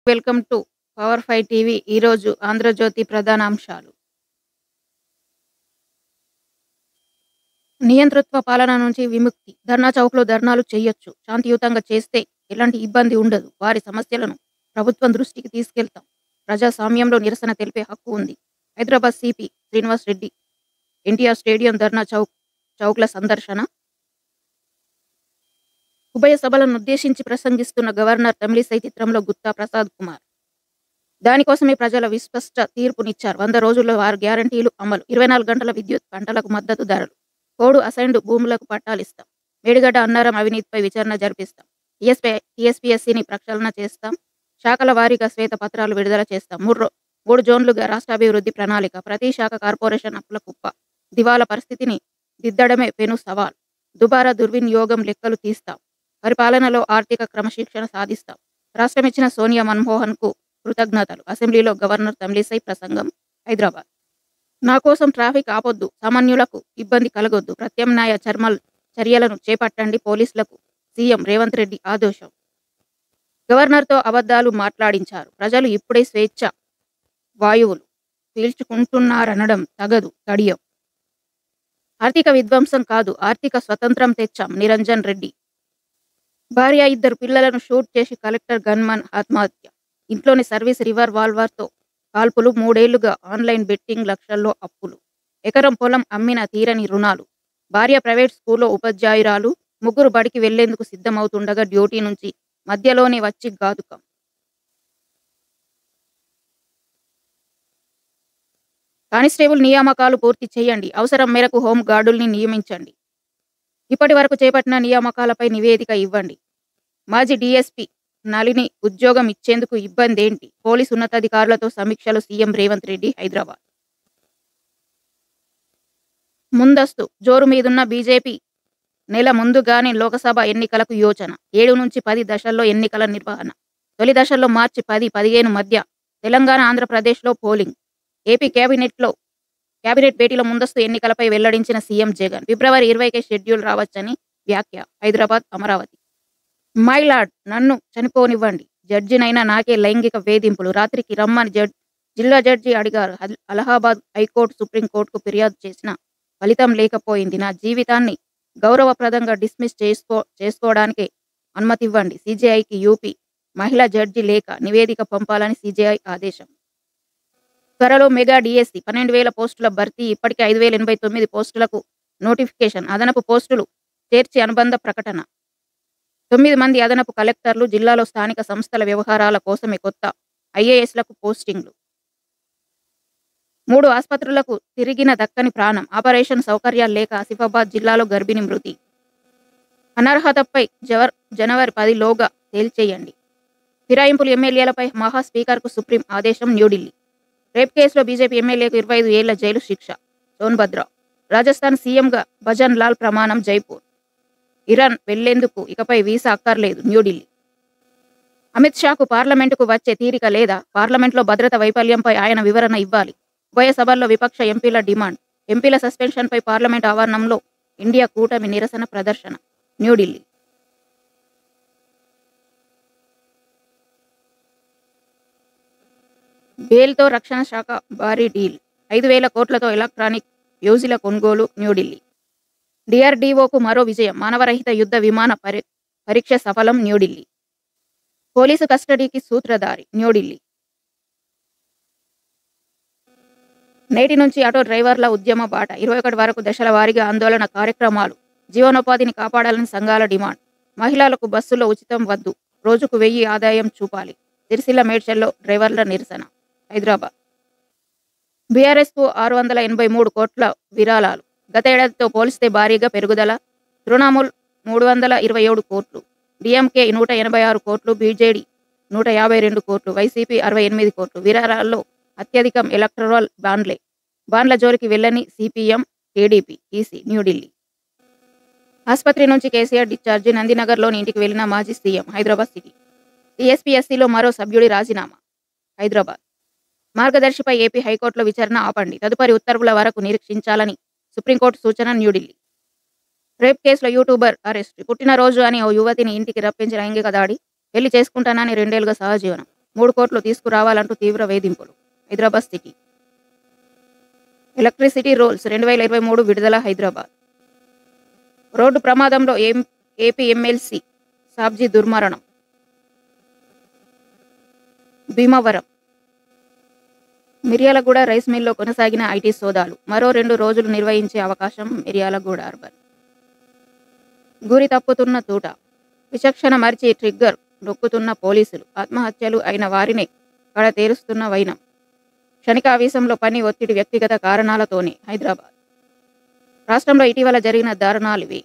Welcome to power 5 TV. ఈరోజు ఆంధ్రజ్యోతి ప్రధానాంశాలు. నియంతృత్వ పాలన నుంచి విముక్తి. ధర్నా చౌక్‌లో ధర్నాలు చేయొచ్చు. శాంతియుతంగా చేస్తే ఎలాంటి ఇబ్బంది ఉండదు. వారి సమస్యలను ప్రభుత్వం దృష్టికి తీసుకెళ్తాం. ప్రజాస్వామ్యంలో నిరసన తెలిపే హక్కు ఉంది. Hyderabad CP Srinivas Reddy NTR stadium Dharna చౌక్‌ల సందర్శన. ఉభయ సభలనుద్దేశించి ప్రసంగిస్తున్న గవర్నర్ తమిళిసై చిత్రంలో గుత్తా ప్రసాద్ కుమార్. దానికోసమే ప్రజల విస్పష్ట తీర్పునిచ్చారు. 100 రోజుల్లో 6 గ్యారంటీలు అమలు. 24 గంటల విద్యుత్, పంటలకు మద్దతు ధరలు. పోడు అసైన్డ్ భూములకు పట్టాలిస్తాం. మేడిగడ్డ అన్నారం అవినీతిపై విచారణ జరిపిస్తాం. టీఎస్పీఎస్సీని ప్రక్షాళన చేస్తాం. శాఖల వారీగా శ్వేత పత్రాలు విడుదల చేస్తాం. 3 జోన్లుగా రాష్ట్రాభివృద్ధి ప్రణాళిక. ప్రతి శాఖ కార్పొరేషన్ అప్పుల కుప్ప. దివాలా పరిస్థితిని దిద్దడమే పెను సవాల్. దుబారా దుర్వినియోగం లెక్కలు తీస్తాం. పరిపాలనలో ఆర్థిక క్రమశిక్షణ సాధిస్తాం. రాష్ట్రమిచ్చిన సోనియా మన్మోహన్కు కృతజ్ఞతలు. అసెంబ్లీలో గవర్నర్ తమిళిసై ప్రసంగం. హైదరాబాద్. నా కోసం ట్రాఫిక్ ఆపొద్దు. సామాన్యులకు ఇబ్బంది కలగొద్దు. ప్రత్యామ్నాయ చర్యలను చేపట్టండి. పోలీసులకు సీఎం రేవంత్ రెడ్డి ఆదేశం. గవర్నర్తో అబద్ధాలు మాట్లాడించారు. ప్రజలు ఇప్పుడే స్వేచ్ఛ వాయువులు పీల్చుకుంటున్నారనడం తగదు. కడియం. ఆర్థిక విధ్వంసం కాదు, ఆర్థిక స్వతంత్రం తెచ్చాం. నిరంజన్ రెడ్డి. భార్య, 2 పిల్లలను షూట్ చేసి కలెక్టర్ గన్మన్ ఆత్మహత్య. ఇంట్లోని సర్వీస్ రివాల్వర్తో కాల్పులు. 3 ఏళ్లుగా ఆన్లైన్ బెట్టింగ్, లక్షల్లో అప్పులు. ఎకరం పొలం అమ్మిన తీరని రుణాలు. భార్య ప్రైవేట్ స్కూల్లో ఉపాధ్యాయురాలు. 3 బడికి వెళ్లేందుకు సిద్ధమవుతుండగా డ్యూటీ నుంచి మధ్యలోనే వచ్చి ఘాతుకం. కానిస్టేబుల్ నియామకాలు పూర్తి చేయండి. అవసరం మేరకు హోం గార్డుల్ని నియమించండి. ఇప్పటి వరకు చేపట్టిన నియామకాలపై నివేదిక ఇవ్వండి. మాజీ డీఎస్పీ నళిని ఉద్యోగం ఇచ్చేందుకు ఇబ్బందేంటి? పోలీసు ఉన్నతాధికారులతో సమీక్షలు. సీఎం రేవంత్ రెడ్డి. హైదరాబాద్. ముందస్తు జోరు మీదున్న బీజేపీ నెల ముందుగానే లోకసభ ఎన్నికలకు యోచన. 7 నుంచి 10 దశల్లో ఎన్నికల నిర్వహణ. తొలి దశల్లో మార్చి 10, 15 మధ్య తెలంగాణ, ఆంధ్రప్రదేశ్లో పోలింగ్. ఏపీ కేబినెట్ భేటీలో ముందస్తు ఎన్నికలపై వెల్లడించిన సీఎం జగన్. ఫిబ్రవరి 20కే షెడ్యూల్ రావచ్చని వ్యాఖ్య. హైదరాబాద్, అమరావతి. మై లార్డ్, నన్ను చనిపోనివ్వండి. జడ్జినైనా నాకే లైంగిక వేధింపులు. రాత్రికి రమ్మని జిల్లా జడ్జి అడిగారు. అలహాబాద్ హైకోర్టు సుప్రీంకోర్టుకు ఫిర్యాదు చేసినా ఫలితం లేకపోయింది. నా జీవితాన్ని గౌరవప్రదంగా డిస్మిస్ చేసుకోవడానికి అనుమతివ్వండి. సీజేఐకి యూపీ మహిళా జడ్జి లేఖ. నివేదిక పంపాలని సీజేఐ ఆదేశం. త్వరలో మెగా డిఎస్సి. 12,000 పోస్టుల భర్తీ. ఇప్పటికే 5,089 పోస్టులకు నోటిఫికేషన్. అదనపు పోస్టులు చేర్చి అనుబంధ ప్రకటన. 9 మంది అదనపు కలెక్టర్లు. జిల్లాలో స్థానిక సంస్థల వ్యవహారాల కోసమే కొత్త ఐఏఎస్లకు పోస్టింగ్లు. 3 ఆస్పత్రులకు తిరిగిన దక్కని ప్రాణం. ఆపరేషన్ సౌకర్యాలు లేక ఆసిఫాబాద్ జిల్లాలో గర్భిణి మృతి. అనర్హతపై జనవరి 10 లోగా తేల్చేయండి. ఫిరాయింపులు ఎమ్మెల్యేలపై మహా స్పీకర్కు సుప్రీం ఆదేశం. న్యూఢిల్లీ. రేప్ కేసులో బీజేపీ ఎమ్మెల్యేకు 25 ఏళ్ల జైలు శిక్ష. సోన్భద్ర. రాజస్థాన్ సీఎంగా భజన్ లాల్ ప్రమాణం. జైపూర్. ఇరాన్ వెళ్లేందుకు ఇకపై వీసా అక్కర్లేదు. న్యూఢిల్లీ. అమిత్ షాకు పార్లమెంటుకు వచ్చే తీరిక లేదా? పార్లమెంట్లో భద్రత వైఫల్యంపై ఆయన వివరణ ఇవ్వాలి. ఉభయ సభల్లో విపక్ష ఎంపీల డిమాండ్. ఎంపీల సస్పెన్షన్పై పార్లమెంట్ ఆవరణంలో ఇండియా కూటమి నిరసన ప్రదర్శన. న్యూఢిల్లీ. బేల్తో రక్షణ శాఖ భారీ డీల్. 5,000 కోట్లతో ఎలక్ట్రానిక్ ఫ్యూజుల కొనుగోలు. న్యూఢిల్లీ. డీఆర్డీఓకు మరో విజయం. మానవరహిత యుద్ధ విమాన పరీక్ష సఫలం. న్యూఢిల్లీ. పోలీసు కస్టడీకి సూత్రధారి. న్యూఢిల్లీ. నేటి నుంచి ఆటో డ్రైవర్ల ఉద్యమ బాట. 21 వరకు దశల వారీగా ఆందోళన కార్యక్రమాలు. జీవనోపాధిని కాపాడాలని సంఘాల డిమాండ్. మహిళలకు బస్సులో ఉచితం వద్దు. రోజుకు 1000 ఆదాయం చూపాలి. సిరిసిల్ల మేడ్చల్లో డ్రైవర్ల నిరసన. హైదరాబాద్. బీఆర్ఎస్కు 683 కోట్ల విరాళాలు. గతేడాదితో పోలిస్తే భారీగా పెరుగుదల. తృణమూల్ 327 కోట్లు. డీఎంకే 186 కోట్లు. బీజేడీ 152 కోట్లు. వైసీపీ 68 కోట్లు. విరాళాల్లో అత్యధికం ఎలక్టరల్ బాండ్లే. బాండ్ల జోలికి వెళ్లని సిపిఎం, టీడీపీ, ఈసీ. న్యూఢిల్లీ. ఆసుపత్రి నుంచి కేసీఆర్ డిశ్చార్జి. నందినగర్లోని ఇంటికి వెళ్లిన మాజీ సీఎం. హైదరాబాద్ సిటీ. టీఎస్పీఎస్సీలో మరో సభ్యుడి రాజీనామా. హైదరాబాద్. మార్గదర్శిపై ఏపీ హైకోర్టులో విచారణ ఆపండి. తదుపరి ఉత్తర్వుల వరకు నిరీక్షించాలని సుప్రీంకోర్టు సూచన. న్యూఢిల్లీ. రేప్ కేసులో యూట్యూబర్ అరెస్ట్. పుట్టినరోజు అని ఓ యువతిని ఇంటికి రప్పించి లైంగిక దాడి. పెళ్లి చేసుకుంటానని 2 ఏళ్లుగా సహజీవనం. 3 కోట్లు తీసుకురావాలంటూ తీవ్ర వేధింపులు. హైదరాబాద్ సిటీ ఎలక్ట్రిసిటీ రూల్స్ 2023 విడుదల. హైదరాబాద్ రోడ్డు ప్రమాదంలో ఏపీ ఎమ్మెల్సీ సాబ్జీ దుర్మరణం. భీమవరం మిర్యాలగూడ రైస్ మిల్లో కొనసాగిన ఐటీ సోదాలు. మరో 2 రోజులు నిర్వహించే అవకాశం. మిర్యాలగూడ అర్బన్ గురి తప్పుతున్న తూట. విచక్షణ మరిచి ట్రిగ్గర్ నొక్కుతున్న పోలీసులు. ఆత్మహత్యలు అయిన వారినే కడ తేరుస్తున్న వైనం. క్షణిక ఆవేశంలో పని ఒత్తిడి, వ్యక్తిగత కారణాలతోనే. హైదరాబాద్ రాష్ట్రంలో ఇటీవల జరిగిన దారుణాలివి.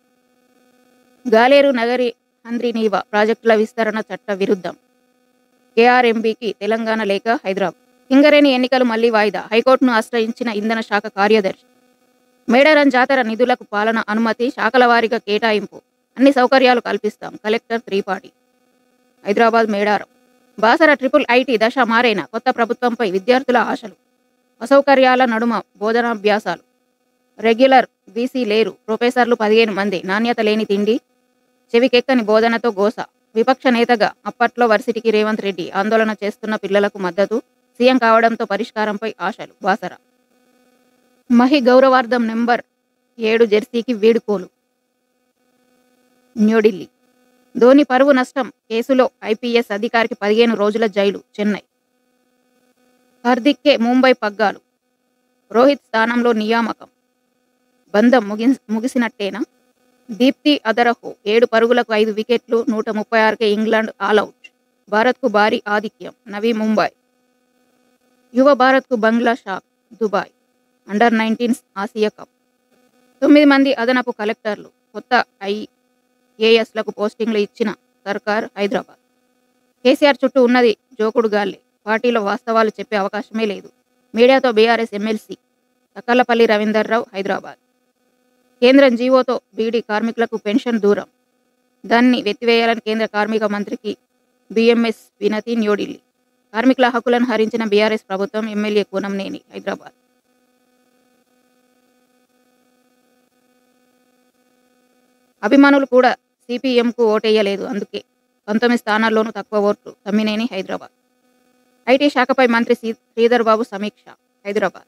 గాలేరు నగరి హంద్రీనీవా ప్రాజెక్టుల విస్తరణ చట్ట విరుద్ధం. కేఆర్ఎంబీకి తెలంగాణ లేఖ. హైదరాబాద్ సింగరేణి ఎన్నికలు మళ్లీ వాయిదా. హైకోర్టును ఆశ్రయించిన ఇంధన శాఖ కార్యదర్శి. మేడారం జాతర నిధులకు పాలన అనుమతి. శాఖల వారీగా కేటాయింపు. అన్ని సౌకర్యాలు కల్పిస్తాం. Collector Tripathi. Hyderabad Medaram Basara triple IT దశ మారేనా. కొత్త ప్రభుత్వంపై విద్యార్థుల ఆశలు. అసౌకర్యాల నడుమ బోధనాభ్యాసాలు. రెగ్యులర్ బీసీ లేరు. ప్రొఫెసర్లు 15 మంది. నాణ్యత లేని తిండి, చెవికెక్కని బోధనతో గోస. విపక్ష నేతగా అప్పట్లో వర్సిటీకి రేవంత్ రెడ్డి. ఆందోళన చేస్తున్న పిల్లలకు మద్దతు. సీఎం కావడంతో పరిష్కారంపై ఆశలు. బాసర మహి గౌరవార్థం నెంబర్ 7 జెర్సీకి వీడుకోలు. న్యూఢిల్లీ ధోని పరువు నష్టం కేసులో ఐపీఎస్ అధికారికి 15 రోజుల జైలు. చెన్నై హార్దిక్కే ముంబై పగ్గాలు. రోహిత్ స్థానంలో నియామకం. బంధం ముగిసినట్టేనా. దీప్తి అదరహో 7 పరుగులకు 5 వికెట్లు. 136కే ఇంగ్లాండ్ ఆలౌట్. భారత్కు భారీ ఆధిక్యం. నవీ ముంబై యువ భారత్కు Bangla shock. Dubai under nineteen Asia cup. 9 మంది అదనపు కలెక్టర్లు. కొత్త ఐఏఎస్లకు పోస్టింగ్లు ఇచ్చిన సర్కార్. హైదరాబాద్ కేసీఆర్ చుట్టూ ఉన్నది జోకుడు గాల్లే. పార్టీలో వాస్తవాలు చెప్పే అవకాశమే లేదు. మీడియాతో బీఆర్ఎస్ ఎమ్మెల్సీ తక్కలపల్లి రవీందర్రావు. హైదరాబాద్ కేంద్రం జీవోతో బీడీ కార్మికులకు పెన్షన్ దూరం. దాన్ని వెత్తివేయాలని కేంద్ర కార్మిక మంత్రికి బీఎంఎస్ వినతి. న్యూఢిల్లీ కార్మికుల హక్కులను హరించిన బీఆర్ఎస్ ప్రభుత్వం. ఎమ్మెల్యే కూనంనేని. హైదరాబాద్ అభిమానులు కూడా సిపిఎంకు ఓటేయలేదు. అందుకే 19 స్థానాల్లోనూ తక్కువ ఓట్లు. తమ్మినేని. హైదరాబాద్ ఐటీ శాఖపై మంత్రి శ్రీధర్ బాబు సమీక్ష. హైదరాబాద్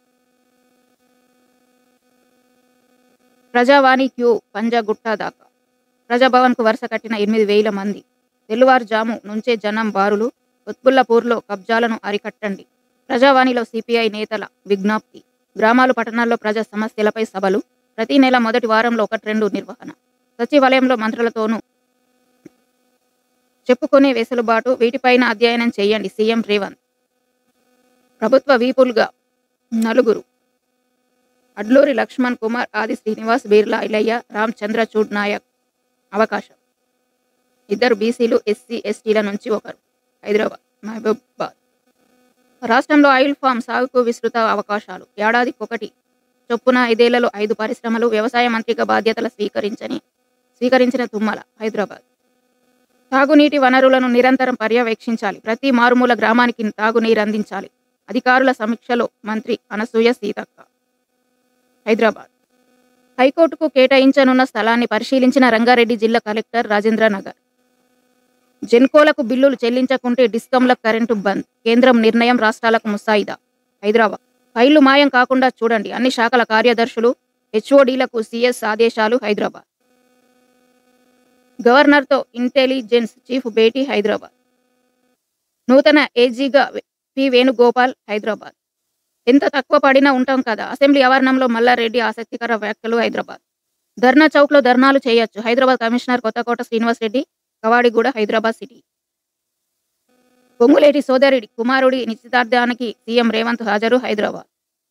ప్రజావాణి క్యూ పంజాగుట్ట దాకా. ప్రజాభవన్కు వరుస కట్టిన 8,000 మంది. తెల్లువారుజాము నుంచే జనం బారులు. ఉత్పుల్లపూర్లో కబ్జాలను అరికట్టండి. ప్రజావాణిలో సిపిఐ నేతల విజ్ఞప్తి. గ్రామాలు, పట్టణాల్లో ప్రజా సమస్యలపై సభలు. ప్రతి నెల మొదటి వారంలో 1-2 నిర్వహణ. సచివాలయంలో మంత్రులతోనూ చెప్పుకునే వెసులుబాటు. వీటిపైన అధ్యయనం చేయండి. సీఎం రేవంత్. ప్రభుత్వ వీపులుగా 4. అడ్లూరి లక్ష్మణ్ కుమార్, ఆది శ్రీనివాస్, బిర్లా ఇలయ్య, రామ్ చంద్రచూడ్ నాయక్. అవకాశం 2 బీసీలు, ఎస్సీ ఎస్టీల నుంచి 1. హైదరాబాద్ మహబూబాబాద్ రాష్ట్రంలో ఆయిల్ ఫామ్ సాగుకు విస్తృత అవకాశాలు. ఏడాదికొకటి చొప్పున 5 ఏళ్లలో 5 పరిశ్రమలు. వ్యవసాయ మంత్రిగా బాధ్యతలు స్వీకరించిన తుమ్మల. హైదరాబాద్ తాగునీటి వనరులను నిరంతరం పర్యవేక్షించాలి. ప్రతి మారుమూల గ్రామానికి తాగునీరు అందించాలి. అధికారుల సమీక్షలో మంత్రి అనసూయ సీతక్క. హైదరాబాద్ హైకోర్టుకు కేటాయించనున్న స్థలాన్ని పరిశీలించిన రంగారెడ్డి జిల్లా కలెక్టర్. రాజేంద్రనగర్ జెన్కోలకు బిల్లులు చెల్లించకుంటే డిస్కంల కరెంటు బంద్. కేంద్రం నిర్ణయం రాష్ట్రాలకు ముసాయిదా. హైదరాబాద్ ఫైళ్లు మాయం కాకుండా చూడండి. అన్ని శాఖల కార్యదర్శులు, హెచ్ఓడీలకు సీఎస్ ఆదేశాలు. హైదరాబాద్ గవర్నర్తో ఇంటెలిజెన్స్ చీఫ్ భేటీ. హైదరాబాద్ నూతన ఏజీగా పి వేణుగోపాల్. హైదరాబాద్ ఎంత తక్కువ పడినా ఉంటాం కదా. అసెంబ్లీ ఆవరణంలో మల్లారెడ్డి ఆసక్తికర వ్యాఖ్యలు. హైదరాబాద్ ధర్నా చౌక్లో ధర్నాలు చేయొచ్చు. హైదరాబాద్ కమిషనర్ కొత్తకోట శ్రీనివాస్ రెడ్డి. కవాడిగూడ హైదరాబాద్ సిటీ పొంగులేటి సోదరుడి కుమారుడి నిశ్చితార్థానికి సీఎం రేవంత్ హాజరు. హైదరాబాద్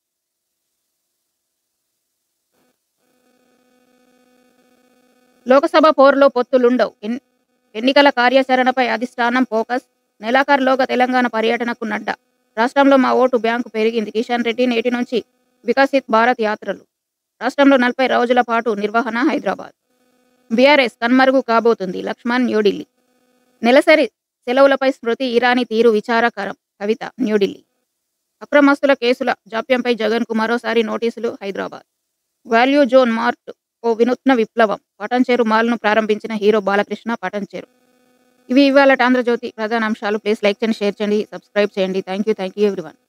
లోకసభ పోరులో పొత్తులుండవు. ఎన్నికల కార్యాచరణపై అధిష్టానం ఫోకస్. నెలాఖరులోగా తెలంగాణ పర్యటనకు నడ్డా. రాష్ట్రంలో మా ఓటు బ్యాంకు పెరిగింది. కిషన్ రెడ్డి. నేటి నుంచి వికసిత్ భారత్ యాత్రలు. రాష్ట్రంలో 40 రోజుల పాటు నిర్వహణ. హైదరాబాద్ బీఆర్ఎస్ కన్మరుగు కాబోతుంది. లక్ష్మణ్. న్యూఢిల్లీ నెలసరి సెలవులపై స్మృతి ఇరానీ తీరు విచారకరం. కవిత. న్యూఢిల్లీ అక్రమస్తుల కేసుల జాప్యంపై జగన్కు మరోసారి నోటీసులు. హైదరాబాద్ వాల్యూ జోన్ మార్ట్ ఓ వినూత్న విప్లవం. పటంచెరు మాల్ను ప్రారంభించిన హీరో బాలకృష్ణ. పటంచెరు ఇవి ఇవాళ ఆంధ్రజ్యోతి ప్రధాన అంశాలు. ప్లీజ్ లైక్ చేయండి, షేర్ చేయండి, సబ్స్క్రైబ్ చేయండి. Thank you everyone.